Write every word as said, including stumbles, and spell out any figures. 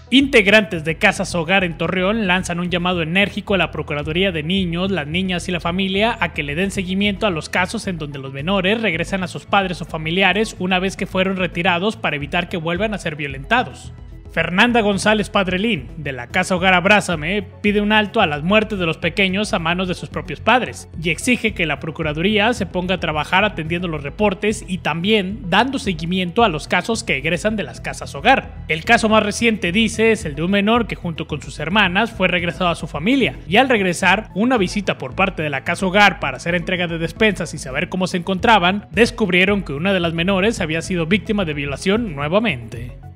Integrantes de Casas Hogar en Torreón lanzan un llamado enérgico a la Procuraduría de Niños, las Niñas y la Familia a que le den seguimiento a los casos en donde los menores regresan a sus padres o familiares una vez que fueron retirados para evitar que vuelvan a ser violentados. Fernanda González Padrelín, de la Casa Hogar Abrázame, pide un alto a las muertes de los pequeños a manos de sus propios padres y exige que la Procuraduría se ponga a trabajar atendiendo los reportes y también dando seguimiento a los casos que egresan de las Casas Hogar. El caso más reciente, dice, es el de un menor que junto con sus hermanas fue regresado a su familia y al regresar, una visita por parte de la Casa Hogar para hacer entrega de despensas y saber cómo se encontraban, descubrieron que una de las menores había sido víctima de violación nuevamente.